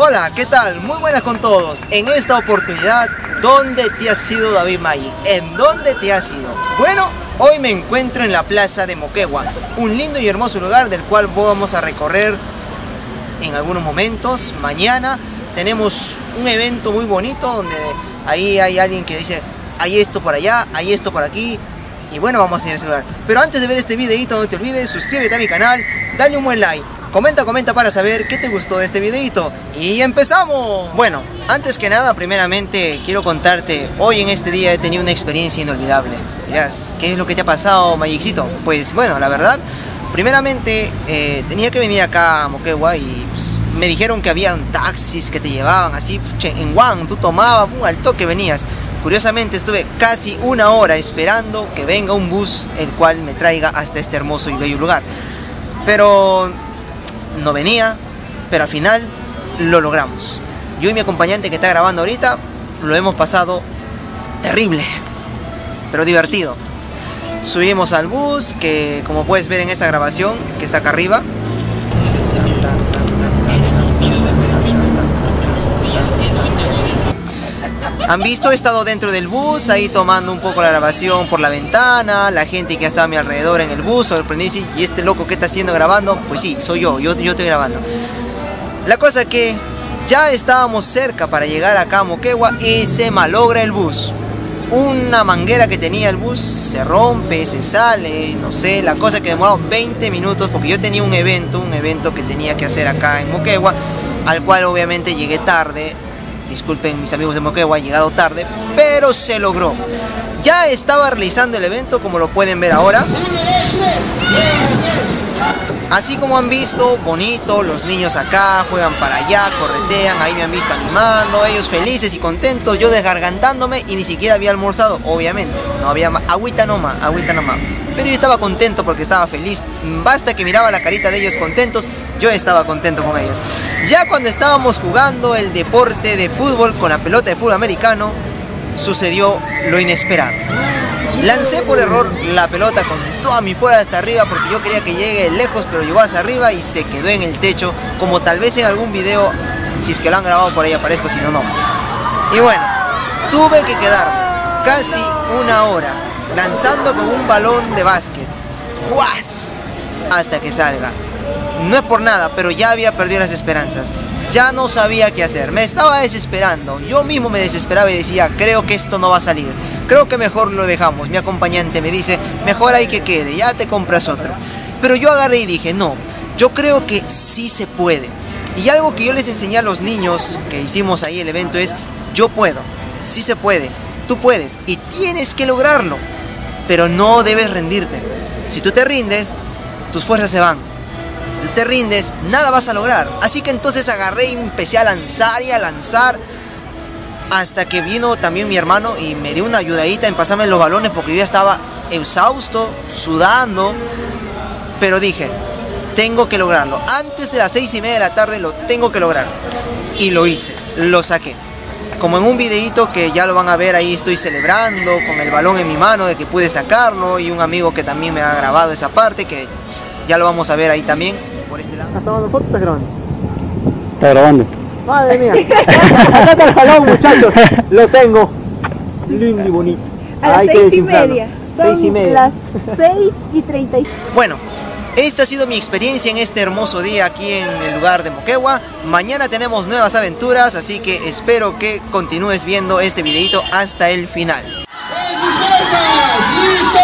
Hola, ¿qué tal? Muy buenas con todos. En esta oportunidad, ¿dónde te has ido, David Magic? ¿En dónde te has ido? Bueno, hoy me encuentro en la plaza de Moquegua, un lindo y hermoso lugar del cual vamos a recorrer en algunos momentos. Mañana tenemos un evento muy bonito donde ahí hay alguien que dice, hay esto por allá, hay esto por aquí. Y bueno, vamos a ir a ese lugar. Pero antes de ver este videito, no te olvides, suscríbete a mi canal, dale un buen like. Comenta para saber qué te gustó de este videito. Y empezamos. Bueno, antes que nada, primeramente quiero contarte, hoy en este día he tenido una experiencia inolvidable. Dirás, ¿qué es lo que te ha pasado, Magicito? Pues bueno, la verdad, primeramente tenía que venir acá a Moquegua y pues, me dijeron que había taxis que te llevaban así, en One, tú tomabas, al toque venías. Curiosamente estuve casi una hora esperando que venga un bus el cual me traiga hasta este hermoso y bello lugar. Pero no venía, pero al final lo logramos. Yo y mi acompañante que está grabando ahorita lo hemos pasado terrible, pero divertido. Subimos al bus que, como puedes ver en esta grabación que está acá arriba, han visto, he estado dentro del bus, ahí tomando un poco la grabación por la ventana, la gente que estaba a mi alrededor en el bus, sorprendidos, y este loco que está haciendo grabando, pues sí, soy yo estoy grabando. La cosa que ya estábamos cerca para llegar acá a Moquegua y se malogra el bus. Una manguera que tenía el bus se rompe, se sale, no sé, la cosa que demoró 20 minutos porque yo tenía un evento que tenía que hacer acá en Moquegua, al cual obviamente llegué tarde. Disculpen mis amigos de Moquegua, he llegado tarde, pero se logró. Ya estaba realizando el evento, como lo pueden ver ahora. Así como han visto, bonito, los niños acá juegan para allá, corretean, ahí me han visto animando, ellos felices y contentos, yo desgargantándome y ni siquiera había almorzado, obviamente, no había agüita nomás. Pero yo estaba contento porque estaba feliz, basta que miraba la carita de ellos contentos, yo estaba contento con ellos. Ya cuando estábamos jugando el deporte de fútbol con la pelota de fútbol americano, sucedió lo inesperado. Lancé por error la pelota con toda mi fuerza hasta arriba porque yo quería que llegue lejos, pero llegó hasta arriba y se quedó en el techo, como tal vez en algún video, si es que lo han grabado por ahí aparezco, si no, no. Y bueno, tuve que quedarme casi una hora lanzando con un balón de básquet, ¡guas!, hasta que salga. No es por nada, pero ya había perdido las esperanzas. Ya no sabía qué hacer, me estaba desesperando. Yo mismo me desesperaba y decía, creo que esto no va a salir. Creo que mejor lo dejamos. Mi acompañante me dice, mejor hay que quede, ya te compras otro. Pero yo agarré y dije, no, yo creo que sí se puede. Y algo que yo les enseñé a los niños que hicimos ahí el evento es, yo puedo, sí se puede, tú puedes y tienes que lograrlo. Pero no debes rendirte. Si tú te rindes, tus fuerzas se van. Si tú te rindes, nada vas a lograr. Así que entonces agarré y empecé a lanzar y a lanzar, hasta que vino también mi hermano y me dio una ayudadita en pasarme los balones porque yo ya estaba exhausto, sudando. Pero dije, tengo que lograrlo. Antes de las 6:30 de la tarde lo tengo que lograr. Y lo hice, lo saqué. Como en un videito que ya lo van a ver, ahí estoy celebrando con el balón en mi mano de que pude sacarlo, y un amigo que también me ha grabado esa parte que ya lo vamos a ver ahí también por este lado. ¿Estás tomando fotos o estás grabando? Está grabando. Madre mía. Acá está el balón, muchachos. Lo tengo. Lindo y bonito. A las 6:30. Son 6:30. las 6:35. Bueno, esta ha sido mi experiencia en este hermoso día aquí en el lugar de Moquegua. Mañana tenemos nuevas aventuras, así que espero que continúes viendo este videito hasta el final. ¡En sus vueltas! ¡Listo!